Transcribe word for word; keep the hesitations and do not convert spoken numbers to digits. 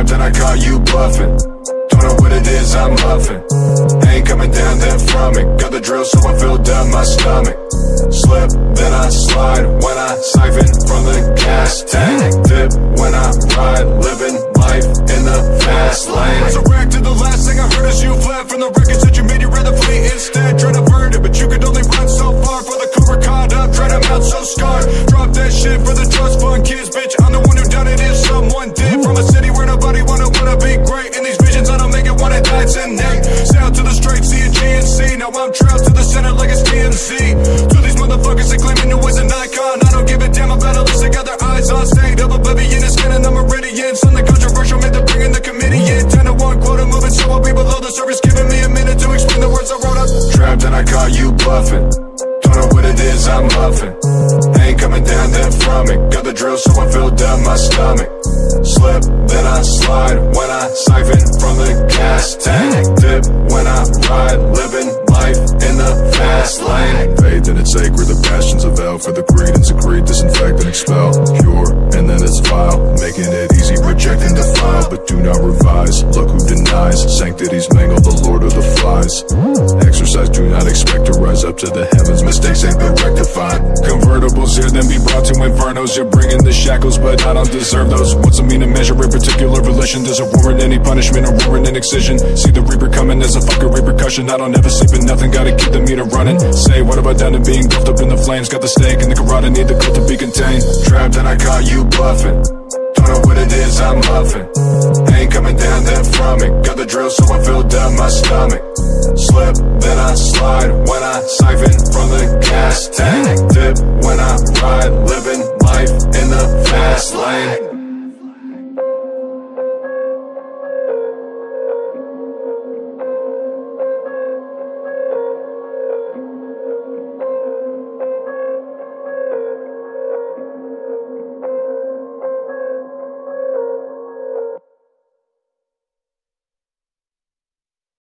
Trapped and I caught you bluffing. Don't know what it is I'm huffing. Ain't coming down then from it. Got the drill so I filled up my stomach. Slip, then I slide when I siphon from the gas tank. Dip when I ride, living life in the fast lane. So back to the last thing I heard is you fled from the records that you made. You rather flee instead, try to burn it, but you could only run so far. For the cobra caught up, try to mount so scarred. Drop that shit for the trust fund kids, bitch. I'm the one who done it if someone did. From a city where nobody wanna wanna be great. In these visions I don't make it one of that's innate. Sound to the straight, see a G N C. Now I'm trapped to the center like it's T M C. To these motherfuckers that claiming it was an icon, I don't give a damn about all this. They got their eyes on stage, double oblivion is scanning the meridian. Something controversial made to bring in the committee in. ten to one quota moving, so I'll be below the surface. Giving me a minute to explain the words I wrote up. Trapped and I caught you bluffing. Don't know what it is I'm huffing. Ain't coming down then from it. Got the drill so I filled up my stomach. Slip, then I slide when I siphon from the gas tank. Dip when I ride, living life in the fast lane. Faith and it's sacred, the passions of hell. For the creed and secrete, disinfect and expel. Pure, and then it's vile. Making it easy, rejecting the file. But do not revise, look who denies. Sanctities mangle the lord of the flies. Exercise, do not expect to rise up to the heavens. Mistakes ain't been rectified. Convertibles here, then be brought to infernos. You're bringing the shackles, but I don't deserve those. What's a mean to measure a particular relation? Does it warrant any punishment or warrant an excision? See the reaper coming as a fucking repercussion. I don't ever sleep in nothing, gotta keep the meter running. Say, what about down to being gulfed up in the flames? Got the steak and the carotid, need the coat to be contained. Trapped and I caught you bluffing. Don't know what it is I'm huffing. Ain't coming down then from it. Got the drill so I filled up my stomach. Slip, then I slide